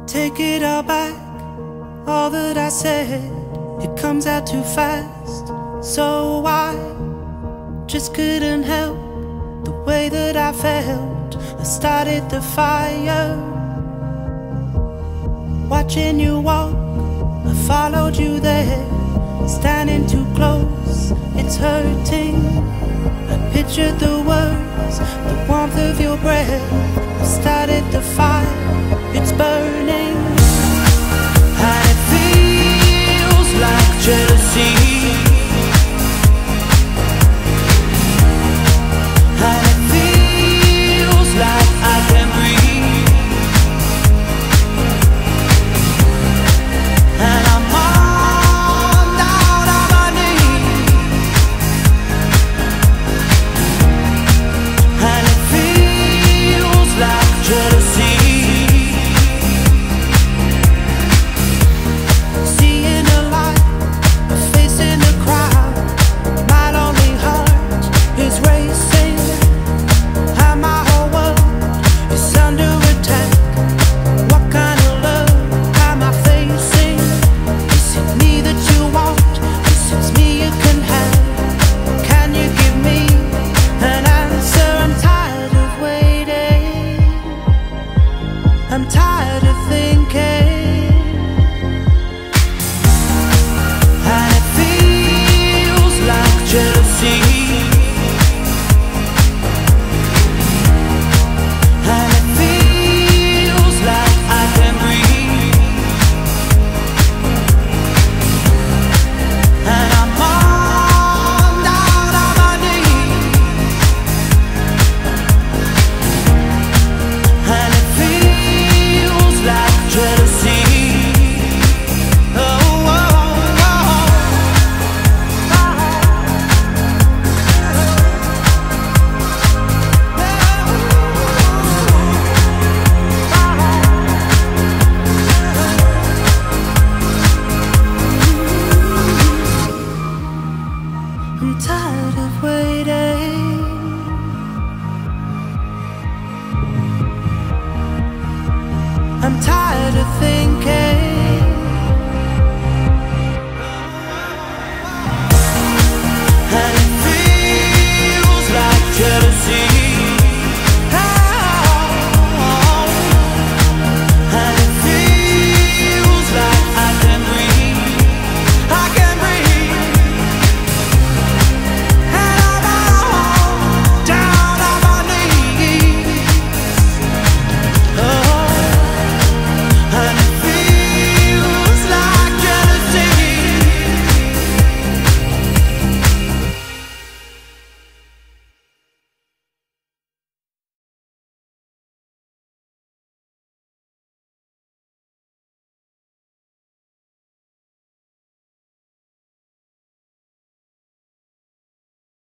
Take it all back, all that I said. It comes out too fast, so I just couldn't help the way that I felt. I started the fire, watching you walk, I followed you there. Standing too close, it's hurting. I pictured the words, the warmth of your breath. I started the fire, it's burning. And it feels like jealousy. And it feels like I can breathe. And I'm on down on my knees. And it feels like jealousy. Seeing a light, a face in the crowd. My lonely heart is racing, and my whole world is under attack. What kind of love am I facing? Is it me that you want? Is it me you can have? Can you give me an answer? I'm tired of waiting, I'm tired of thinking. And it feels like jealousy. And it feels like I can breathe. And I'm on down on my knees. And it feels like jealousy. Oh, oh, oh, I'm tired of waiting, I'm tired of thinking.